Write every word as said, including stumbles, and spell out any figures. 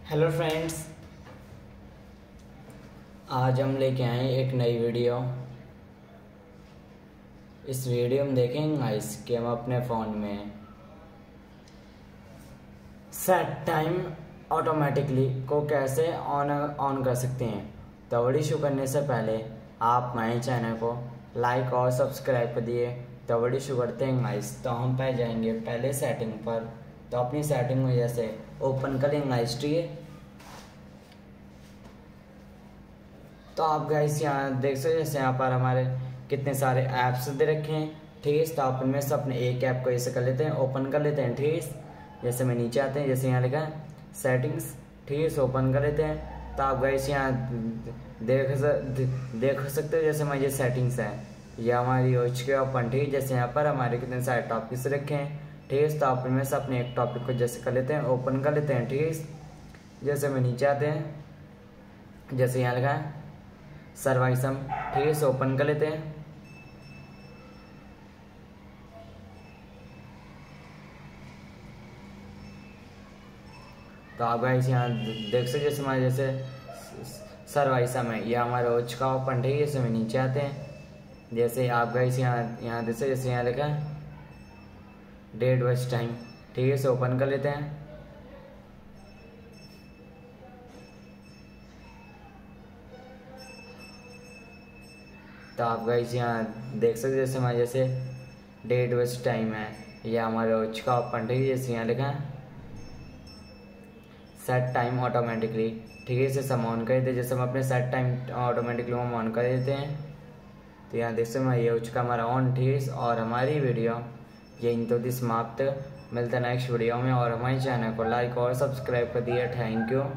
Hello friends, आज हम लेके आए एक नई वीडियो। इस वीडियो में देखेंगे गाइस कि हम अपने फ़ोन में सेट टाइम ऑटोमेटिकली को कैसे ऑन ऑन कर सकते हैं। तो वीडियो शुरू करने से पहले आप हमारे चैनल को लाइक और सब्सक्राइब कर दिए। तो वीडियो शुरू करते हैं गाइस। तो हम पहले जाएंगे पहले सेटिंग पर। तो अपनी सेटिंग में जैसे ओपन करेंगे गाइस। ठीक है, तो आप गाइस यहाँ देख सकते जैसे यहाँ पर हमारे कितने सारे ऐप्स दे रखे हैं। ठीक है, तो आप इनमें से अपने एक ऐप को ऐसे कर लेते हैं, ओपन कर लेते हैं। ठीक है, जैसे मैं नीचे आते हैं, जैसे यहाँ लिखा है सेटिंग्स। ठीक है, ओपन कर लेते हैं। तो आप गाइस यहाँ देख देख सकते हो जैसे हमारी ये सेटिंग्स है, ये हमारी हो चुकी है ओपन। ठीक है, जैसे यहाँ पर हमारे कितने सारे टॉपिक्स रखे हैं। ठीक है, तो आप इनमें से अपने एक टॉपिक को जैसे कर लेते हैं, ओपन कर लेते हैं। ठीक है, जैसे मैं नीचे आते हैं, जैसे यहाँ लिखा है सर्वाइसम। ठीक है, इसे ओपन कर लेते हैं। तो आप गाइस यहाँ देख सकते जैसे हमारे जैसे सर्वाइसम है, यह हमारा हो चुका ओपन। ठीक है, जैसे मैं नीचे आते हैं, जैसे आप गाइस यहाँ यहाँ देख सकते जैसे यहाँ लिखा है डेट वेस्ट टाइम। ठीक है, इसे ओपन कर लेते हैं। तो आप गाइस यहाँ देख सकते जैसे हमारे जैसे डेट वेस्ट टाइम है, यह हमारा हो चुका ओपन। ठीक है, जैसे यहाँ लिखा है सेट टाइम ऑटोमेटिकली। ठीक है, इसे हम ऑन कर देते हैं। जैसे हम अपने सेट टाइम ऑटोमेटिकली हम ऑन कर देते हैं, तो यहाँ देख सकते ये हो चुका हमारा ऑन। ठीक है, और हमारी वीडियो यही तो थी समाप्त। मिलता है नेक्स्ट वीडियो में, और हमारे चैनल को लाइक और सब्सक्राइब कर दिया। Thank you.